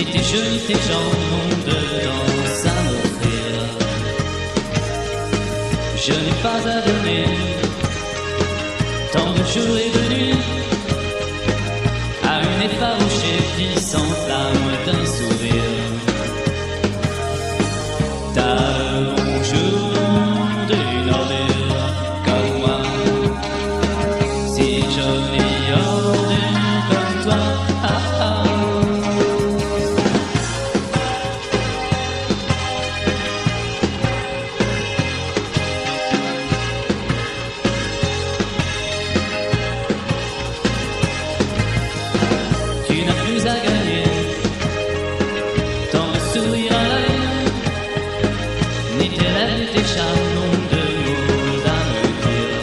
tes jeux ni tes jambes n'ont de danse à m'offrir. Je n'ai pas à donner tant de jours et de nuits à une effarouchée qui s'enflamme d'un sourire. T'as le bonjour d'une ordure comme moi, si jolie ordure comme toi. Ah, ah. Tu n'as plus à gagner tant de sourire à l'œil, ni tes lèvres, ni tes charmes n'ont de mots à me dire.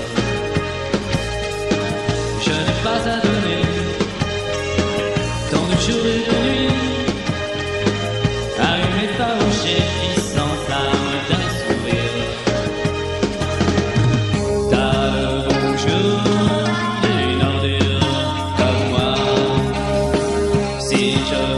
Je n'ai pas à donner tant de jours et de nuits à une effarouchée qui s'enflamme d'un sourire. T'as le bonjour d'une ordure comme moi, si je